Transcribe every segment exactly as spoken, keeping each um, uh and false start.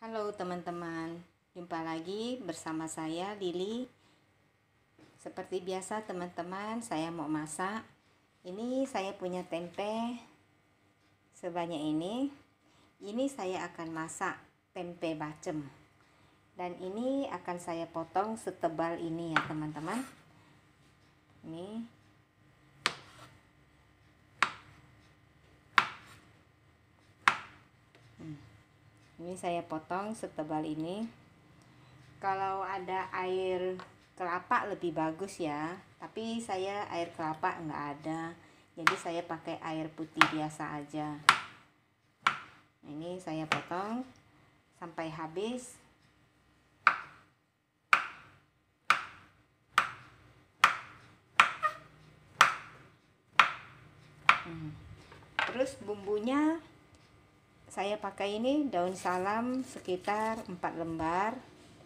Halo teman-teman, jumpa lagi bersama saya Lili. Seperti biasa teman-teman, saya mau masak. Ini saya punya tempe sebanyak ini. Ini saya akan masak tempe bacem. Dan ini akan saya potong setebal ini ya teman-teman. Ini Ini saya potong setebal ini. Kalau ada air kelapa lebih bagus ya, tapi saya air kelapa nggak ada, jadi saya pakai air putih biasa aja. Ini saya potong sampai habis. Hmm. Terus bumbunya saya pakai ini daun salam sekitar empat lembar.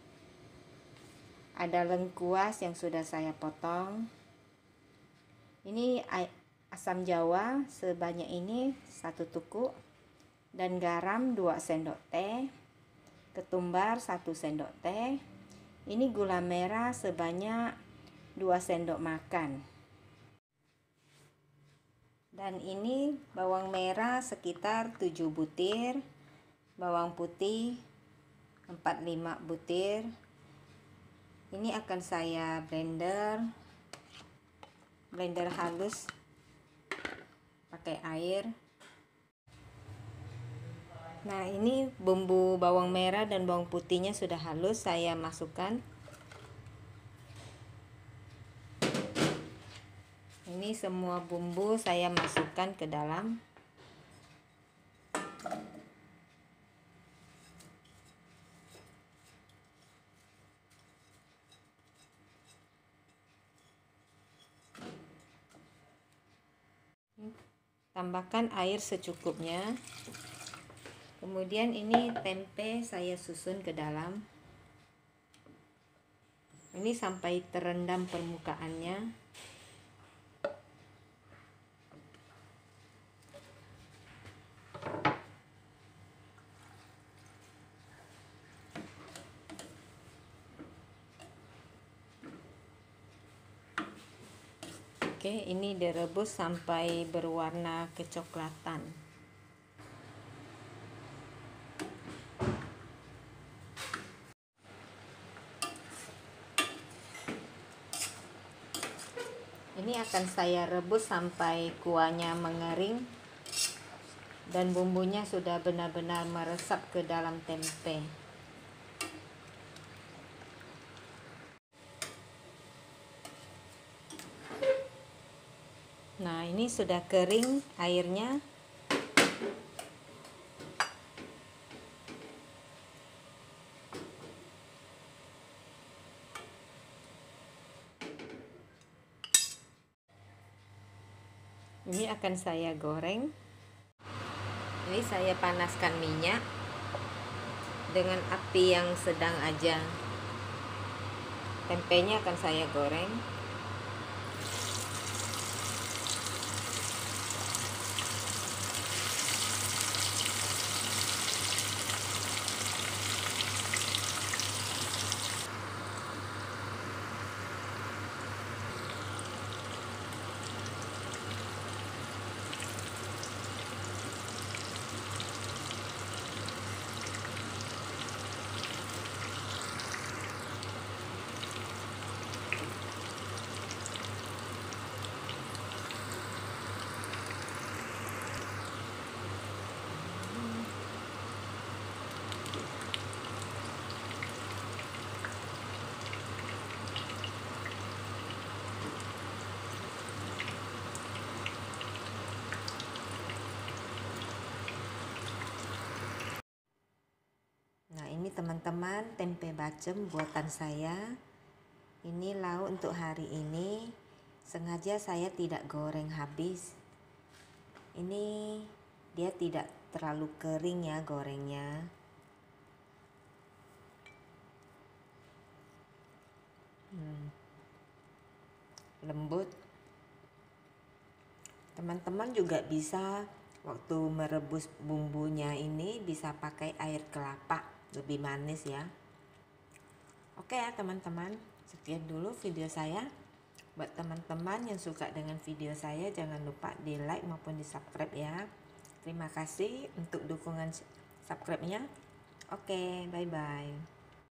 Ada lengkuas yang sudah saya potong. Ini asam jawa sebanyak ini satu tuku. Dan garam dua sendok teh. Ketumbar satu sendok teh. Ini gula merah sebanyak dua sendok makan. Dan ini bawang merah sekitar tujuh butir, bawang putih empat lima butir. Ini akan saya blender, blender halus pakai air. Nah, ini bumbu bawang merah dan bawang putihnya sudah halus, saya masukkan. Ini semua bumbu saya masukkan ke dalam. Tambahkan air secukupnya. Kemudian ini tempe saya susun ke dalam. Ini sampai terendam permukaannya. Oke, ini direbus sampai berwarna kecoklatan. Ini akan saya rebus sampai kuahnya mengering dan bumbunya sudah benar-benar meresap ke dalam tempe. Nah, ini sudah kering airnya. Ini akan saya goreng. Ini saya panaskan minyak dengan api yang sedang aja. Tempenya akan saya goreng. Nah, ini teman-teman tempe bacem buatan saya. Ini lauk untuk hari ini. Sengaja saya tidak goreng habis. Ini dia tidak terlalu kering ya gorengnya. Hmm. Lembut. Teman-teman juga bisa waktu merebus bumbunya ini bisa pakai air kelapa. lebih manis ya. Oke ya teman-teman, sekian dulu video saya. Buat teman-teman yang suka dengan video saya, jangan lupa di like maupun di subscribe ya. Terima kasih untuk dukungan subscribe-nya. Oke, bye-bye.